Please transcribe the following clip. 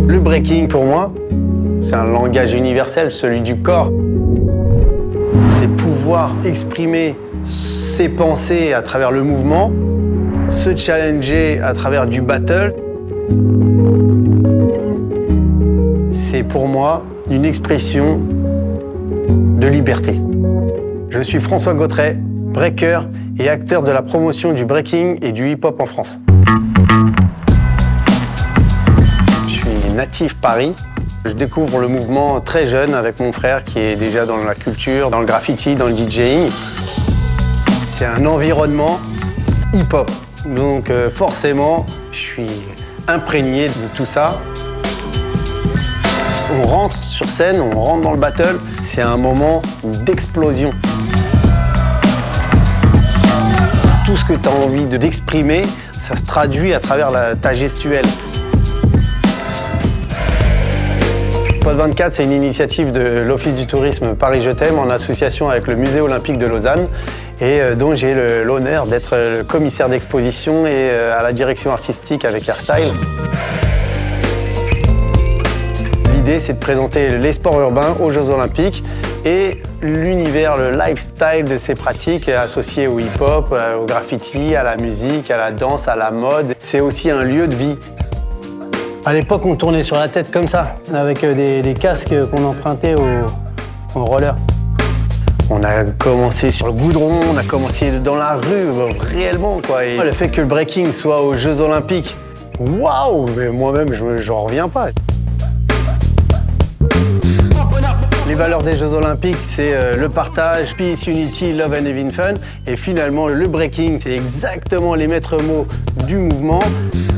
Le breaking, pour moi, c'est un langage universel, celui du corps. C'est pouvoir exprimer ses pensées à travers le mouvement, se challenger à travers du battle. C'est pour moi une expression de liberté. Je suis François Gautret, breaker et acteur de la promotion du breaking et du hip-hop en France. Je suis natif Paris. Je découvre le mouvement très jeune avec mon frère qui est déjà dans la culture, dans le graffiti, dans le DJing. C'est un environnement hip-hop. Donc forcément, je suis imprégné de tout ça. On rentre sur scène, on rentre dans le battle, c'est un moment d'explosion. Tout ce que tu as envie d'exprimer, ça se traduit à travers ta gestuelle. Pod 24, c'est une initiative de l'Office du tourisme Paris Je t'aime en association avec le Musée olympique de Lausanne et dont j'ai l'honneur d'être le commissaire d'exposition et à la direction artistique avec Airstyle. L'idée, c'est de présenter les sports urbains aux Jeux Olympiques et l'univers, le lifestyle de ces pratiques associées au hip-hop, au graffiti, à la musique, à la danse, à la mode. C'est aussi un lieu de vie. À l'époque, on tournait sur la tête comme ça, avec des casques qu'on empruntait au roller. On a commencé sur le goudron, on a commencé dans la rue, réellement, quoi. Et le fait que le breaking soit aux Jeux Olympiques, waouh! Mais moi-même, j'en reviens pas. Les valeurs des Jeux Olympiques, c'est le partage, peace, unity, love and having fun. Et finalement, le breaking, c'est exactement les maîtres mots du mouvement.